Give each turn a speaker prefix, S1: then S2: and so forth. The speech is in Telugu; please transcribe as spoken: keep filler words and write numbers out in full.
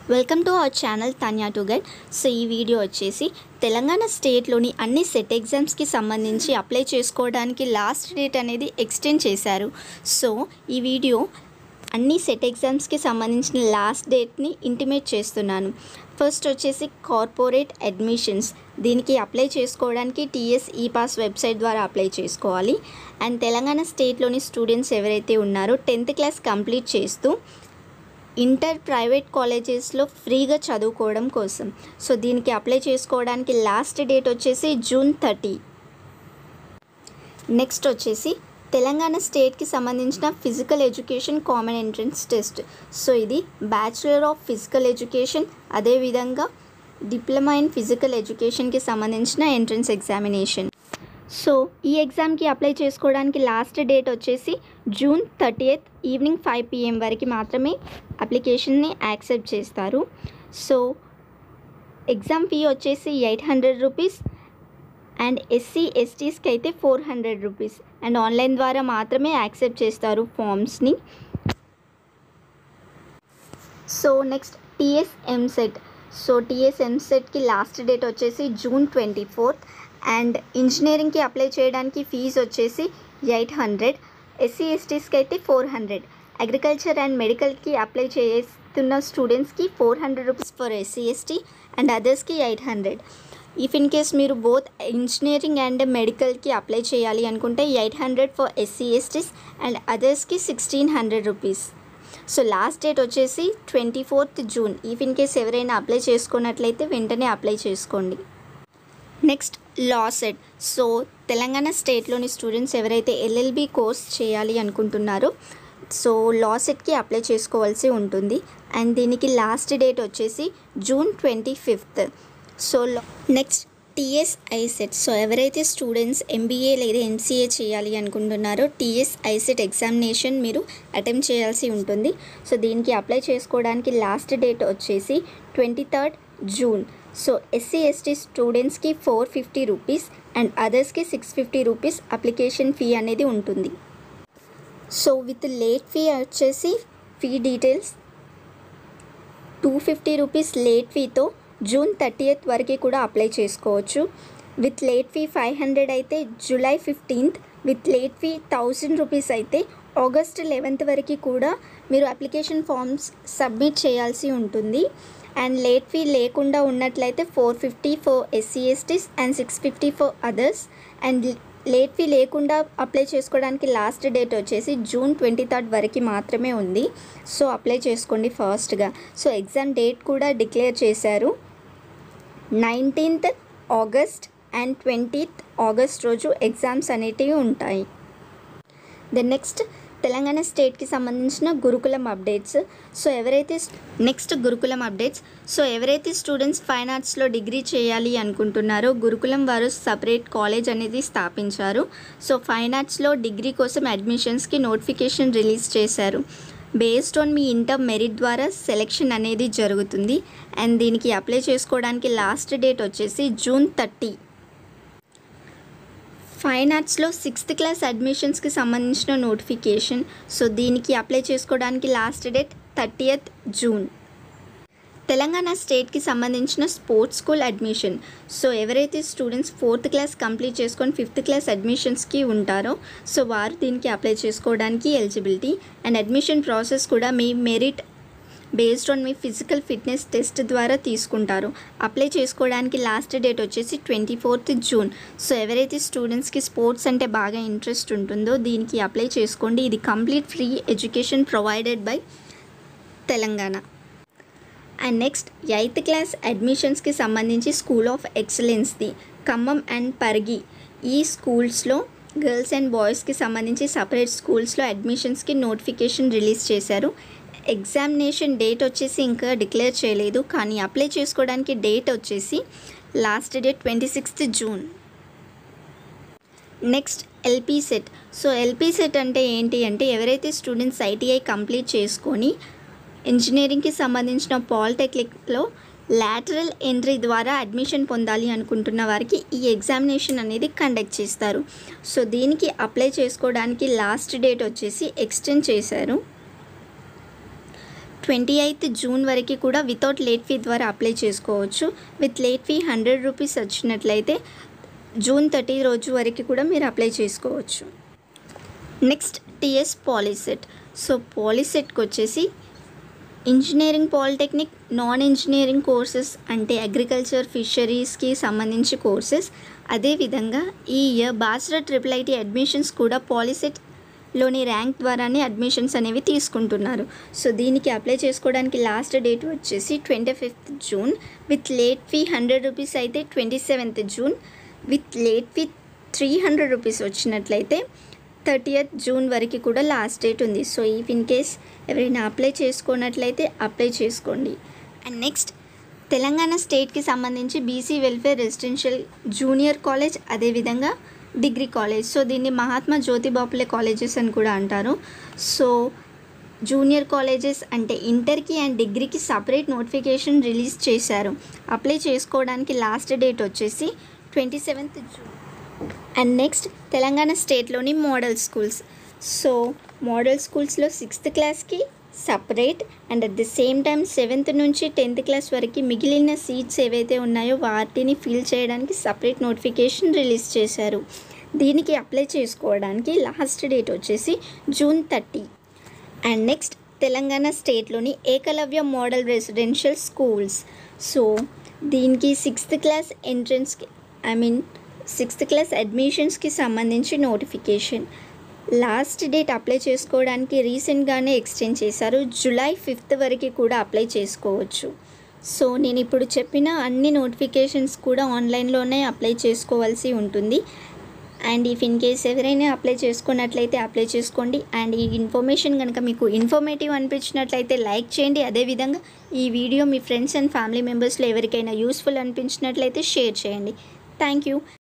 S1: Welcome to our channel Tanya to guide. So ఈ వీడియో వచ్చేసి తెలంగాణ స్టేట్లోని అన్ని సెట్ ఎగ్జామ్స్కి సంబంధించి అప్లై చేసుకోవడానికి లాస్ట్ డేట్ అనేది ఎక్స్టెండ్ చేశారు. సో ఈ వీడియో అన్ని సెట్ ఎగ్జామ్స్కి సంబంధించిన లాస్ట్ డేట్ని ఇంటిమేట్ చేస్తున్నాను. ఫస్ట్ వచ్చేసి కార్పొరేట్ అడ్మిషన్స్, దీనికి అప్లై చేసుకోవడానికి టీఎస్ ఈ పాస్ వెబ్సైట్ ద్వారా అప్లై చేసుకోవాలి. అండ్ తెలంగాణ స్టేట్లోని స్టూడెంట్స్ ఎవరైతే ఉన్నారో టెన్త్ క్లాస్ కంప్లీట్ చేస్తూ ఇంటర్ ప్రైవేట్ కాలేజెస్లో ఫ్రీగా చదువుకోవడం కోసం, సో దీనికి అప్లై చేసుకోవడానికి లాస్ట్ డేట్ వచ్చేసి జూన్ థర్టీ. నెక్స్ట్ వచ్చేసి తెలంగాణ స్టేట్కి సంబంధించిన physical education common entrance test. So ఇది బ్యాచులర్ ఆఫ్ ఫిజికల్ ఎడ్యుకేషన్, అదేవిధంగా డిప్లొమా ఇన్ ఫిజికల్ ఎడ్యుకేషన్కి సంబంధించిన ఎంట్రన్స్ ఎగ్జామినేషన్. సో ఈ ఎగ్జామ్కి అప్లై చేసుకోవడానికి లాస్ట్ డేట్ వచ్చేసి June thirtieth evening five PM వరకు మాత్రమే అప్లికేషన్ని యాక్సెప్ట్ చేస్తారు. సో ఎగ్జామ్ ఫీ వచ్చేసి eight hundred rupees and SC ఎస్టీస్కి అయితే four hundred rupees and online ద్వారా మాత్రమే యాక్సెప్ట్ చేస్తారు ఫామ్స్ని. So next TS EAMCET. So TS ఎంసెట్కి లాస్ట్ డేట్ వచ్చేసి జూన్ ట్వంటీ ఫోర్త్ అండ్ ఇంజనీరింగ్కి అప్లై చేయడానికి ఫీజు వచ్చేసి ఎయిట్ హండ్రెడ్, ఎస్సీ ఎస్టీస్కి అయితే ఫోర్ హండ్రెడ్, అగ్రికల్చర్ అండ్ మెడికల్కి అప్లై చేస్తున్న స్టూడెంట్స్కి four hundred rupees for SC ST and అదర్స్కి eight hundred. If in case మీరు బోత్ ఇంజనీరింగ్ అండ్ మెడికల్కి అప్లై చేయాలి అనుకుంటే eight hundred for SC STs and అదర్స్కి sixteen hundred rupees. So last date వచ్చేసి twenty fourth June. If in case ఎవరైనా అప్లై చేసుకున్నట్లయితే వెంటనే అప్లై చేసుకోండి. Next LAWCET. So Telangana స్టేట్లోని స్టూడెంట్స్ ఎవరైతే ఎల్ఎల్బి కోర్స్ చేయాలి అనుకుంటున్నారో సో లా సెట్కి అప్లై చేసుకోవాల్సి ఉంటుంది అండ్ దీనికి లాస్ట్ డేట్ వచ్చేసి June twenty fifth. So next TS ICET. So ఎవరైతే స్టూడెంట్స్ ఎంబీఏ లేదా ఎంసీఏ చేయాలి అనుకుంటున్నారో టీఎస్ ఐసెట్ ఎగ్జామినేషన్ మీరు అటెంప్ట్ చేయాల్సి ఉంటుంది. సో దీనికి అప్లై చేసుకోవడానికి లాస్ట్ డేట్ వచ్చేసి twenty third June. So SC ST స్టూడెంట్స్కి ఫోర్ ఫిఫ్టీ రూపీస్ అండ్ అదర్స్కి six fifty rupees application fee అనేది ఉంటుంది. సో విత్ లేట్ ఫీ వచ్చేసి fee details two fifty rupees late ఫీతో జూన్ థర్టీయత్ వరకు కూడా అప్లై చేసుకోవచ్చు. With late fee five hundred అయితే July fifteenth, with late fee thousand rupees అయితే ఆగస్ట్ లెవెన్త్ వరకు కూడా మీరు అప్లికేషన్ ఫామ్స్ సబ్మిట్ చేయాల్సి ఉంటుంది. అండ్ లేట్ ఫీ లేకుండా ఉన్నట్లయితే four fifty for SC STs and six fifty for others. And late fee లేకుండా అప్లై చేసుకోవడానికి లాస్ట్ డేట్ వచ్చేసి జూన్ ట్వంటీ థర్డ్ వరకు మాత్రమే ఉంది. సో అప్లై చేసుకోండి ఫాస్ట్గా. సో ఎగ్జామ్ డేట్ కూడా డిక్లేర్ చేశారు. Nineteenth August and twentieth August రోజు ఎగ్జామ్స్ అనేటివి ఉంటాయి. దెన్ నెక్స్ట్ తెలంగాణ స్టేట్కి సంబంధించిన గురుకులం అప్డేట్స్. సో ఎవరైతే నెక్స్ట్ గురుకులం అప్డేట్స్ సో ఎవరైతే స్టూడెంట్స్ ఫైన్ ఆర్ట్స్లో డిగ్రీ చేయాలి అనుకుంటున్నారో గురుకులం వారు సపరేట్ కాలేజ్ అనేది స్థాపించారు. సో ఫైన్ ఆర్ట్స్లో డిగ్రీ కోసం అడ్మిషన్స్కి నోటిఫికేషన్ రిలీజ్ చేశారు. బేస్డ్ ఆన్ మీ ఇంటర్ మెరిట్ ద్వారా సెలెక్షన్ అనేది జరుగుతుంది అండ్ దీనికి అప్లై చేసుకోవడానికి లాస్ట్ డేట్ వచ్చేసి జూన్ థర్టీ. ఫైన్ ఆర్ట్స్లో సిక్స్త్ క్లాస్ అడ్మిషన్స్కి సంబంధించిన నోటిఫికేషన్. సో దీనికి అప్లై చేసుకోవడానికి last date thirtieth June. Telangana స్టేట్కి సంబంధించిన స్పోర్ట్స్ స్కూల్ అడ్మిషన్. సో ఎవరైతే స్టూడెంట్స్ ఫోర్త్ క్లాస్ కంప్లీట్ చేసుకొని ఫిఫ్త్ క్లాస్ అడ్మిషన్స్కి ఉంటారో సో వారు దీనికి అప్లై చేసుకోవడానికి ఎలిజిబిలిటీ అండ్ అడ్మిషన్ ప్రాసెస్ కూడా మీ మెరిట్ బేస్డ్ ఆన్ మీ ఫిజికల్ ఫిట్నెస్ టెస్ట్ ద్వారా తీసుకుంటారు. అప్లై చేసుకోవడానికి లాస్ట్ డేట్ వచ్చేసి ట్వంటీ ఫోర్త్ జూన్. సో ఎవరైతే స్టూడెంట్స్కి స్పోర్ట్స్ అంటే బాగా ఇంట్రెస్ట్ ఉంటుందో దీనికి అప్లై చేసుకోండి. ఇది complete free education provided by Telangana. And next eighth class అడ్మిషన్స్కి సంబంధించి స్కూల్ ఆఫ్ ఎక్సలెన్స్ది ఖమ్మం అండ్ పరిగి ఈ స్కూల్స్లో గర్ల్స్ అండ్ బాయ్స్కి సంబంధించి సపరేట్ స్కూల్స్లో అడ్మిషన్స్కి నోటిఫికేషన్ రిలీజ్ చేశారు. ఎగ్జామినేషన్ డేట్ వచ్చేసి ఇంకా డిక్లేర్ చేయలేదు కానీ అప్లై చేసుకోవడానికి డేట్ వచ్చేసి last date twenty sixth June. Next LPCET. So LPCET అంటే ఏంటి అంటే ఎవరైతే స్టూడెంట్స్ ఐటీఐ కంప్లీట్ చేసుకొని ఇంజనీరింగ్కి సంబంధించిన పాలిటెక్నిక్లో లాటరల్ ఎంట్రీ ద్వారా అడ్మిషన్ పొందాలి అనుకుంటున్న వారికి ఈ ఎగ్జామినేషన్ అనేది కండక్ట్ చేస్తారు. సో దీనికి అప్లై చేసుకోవడానికి లాస్ట్ డేట్ వచ్చేసి ఎక్స్టెండ్ చేశారు. ట్వంటీ ఎయిత్ జూన్ వరకు కూడా వితౌట్ లేట్ ఫీ ద్వారా అప్లై చేసుకోవచ్చు. With late fee hundred rupees వచ్చినట్లయితే జూన్ థర్టీ రోజు వరకు కూడా మీరు అప్లై చేసుకోవచ్చు. Next TS POLYCET. సో పాలిసెట్కి వచ్చేసి engineering, polytechnic, non engineering courses అంటే అగ్రికల్చర్, ఫిషరీస్కి సంబంధించి కోర్సెస్. అదేవిధంగా ఈ year bachelor triple IT admissions కూడా పాలిసెట్లోని ర్యాంక్ ద్వారానే అడ్మిషన్స్ అనేవి తీసుకుంటున్నారు. సో దీనికి అప్లై చేసుకోవడానికి లాస్ట్ డేట్ వచ్చేసి twenty fifth June. With late fee hundred rupees అయితే twenty seventh June. With late fee three hundred rupees వచ్చినట్లయితే థర్టీయత్ జూన్ వరకు కూడా లాస్ట్ డేట్ ఉంది. సో ఇఫ్ ఇన్ కేస్ ఎవరైనా అప్లై చేసుకున్నట్లయితే అప్లై చేసుకోండి. అండ్ నెక్స్ట్ తెలంగాణ స్టేట్కి సంబంధించి BC welfare residential junior college, అదేవిధంగా డిగ్రీ కాలేజ్. సో దీన్ని మహాత్మా జ్యోతిబాపులే కాలేజెస్ అని కూడా అంటారు. సో జూనియర్ కాలేజెస్ అంటే ఇంటర్కి అండ్ డిగ్రీకి సపరేట్ నోటిఫికేషన్ రిలీజ్ చేశారు. అప్లై చేసుకోవడానికి లాస్ట్ డేట్ వచ్చేసి twenty seventh June. And next Telangana స్టేట్లోని మోడల్ స్కూల్స్. సో మోడల్ స్కూల్స్లో సిక్స్త్ క్లాస్కి separate and at the same time seventh నుంచి టెన్త్ క్లాస్ వరకు మిగిలిన సీట్స్ ఏవైతే ఉన్నాయో వాటిని ఫిల్ చేయడానికి సపరేట్ నోటిఫికేషన్ రిలీజ్ చేశారు. దీనికి అప్లై చేసుకోవడానికి లాస్ట్ డేట్ వచ్చేసి June thirty. And next Telangana స్టేట్లోని Eklavya model residential schools. So దీనికి సిక్స్త్ క్లాస్ ఎంట్రన్స్కి ఐ మీన్ సిక్స్త్ క్లాస్ అడ్మిషన్స్కి సంబంధించి నోటిఫికేషన్ లాస్ట్ డేట్ అప్లై చేసుకోవడానికి రీసెంట్గానే ఎక్స్టెండ్ చేశారు. జూలై ఫిఫ్త్ వరకు కూడా అప్లై చేసుకోవచ్చు. సో నేను ఇప్పుడు చెప్పిన అన్ని నోటిఫికేషన్స్ కూడా ఆన్లైన్లోనే అప్లై చేసుకోవాల్సి ఉంటుంది. అండ్ ఇఫ్ ఇన్ కేస్ ఎవరైనా అప్లై చేసుకున్నట్లయితే అప్లై చేసుకోండి. అండ్ ఈ ఇన్ఫర్మేషన్ కనుక మీకు ఇన్ఫర్మేటివ్ అనిపించినట్లయితే లైక్ చేయండి. అదేవిధంగా ఈ వీడియో మీ ఫ్రెండ్స్ అండ్ ఫ్యామిలీ మెంబర్స్లో ఎవరికైనా యూస్ఫుల్ అనిపించినట్లయితే షేర్ చేయండి. Thank you.